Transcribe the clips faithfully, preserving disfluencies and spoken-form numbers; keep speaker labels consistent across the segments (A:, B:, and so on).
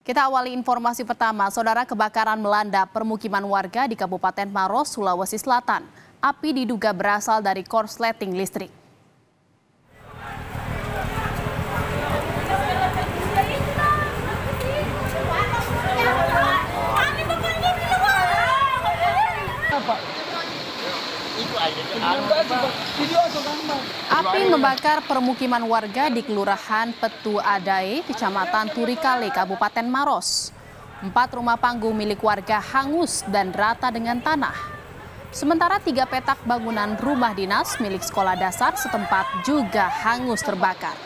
A: Kita awali informasi pertama, saudara kebakaran melanda permukiman warga di Kabupaten Maros, Sulawesi Selatan. Api diduga berasal dari korsleting listrik. Api membakar permukiman warga di Kelurahan Petu Adai, Kecamatan Turikale, Kabupaten Maros. Empat rumah panggung milik warga hangus dan rata dengan tanah. Sementara tiga petak bangunan rumah dinas milik sekolah dasar setempat juga hangus terbakar.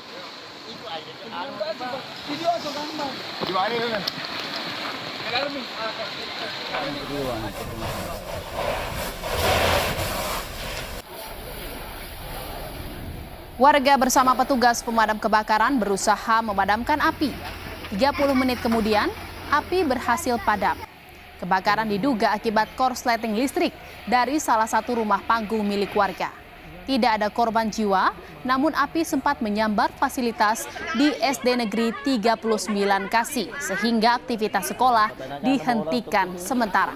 A: Warga bersama petugas pemadam kebakaran berusaha memadamkan api. tiga puluh menit kemudian, api berhasil padam. Kebakaran diduga akibat korsleting listrik dari salah satu rumah panggung milik warga. Tidak ada korban jiwa, namun api sempat menyambar fasilitas di S D Negeri tiga puluh sembilan Kasih, sehingga aktivitas sekolah dihentikan sementara.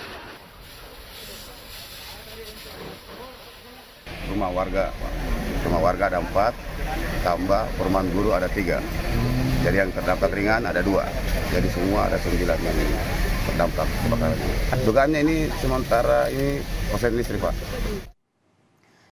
B: Rumah warga, rumah warga ada empat, tambah perumahan guru ada tiga. Jadi yang terdampak ringan ada dua. Jadi semua ada sembilan yang terdampak kebakaran. Dugaannya ini sementara ini korsleting listrik, Pak.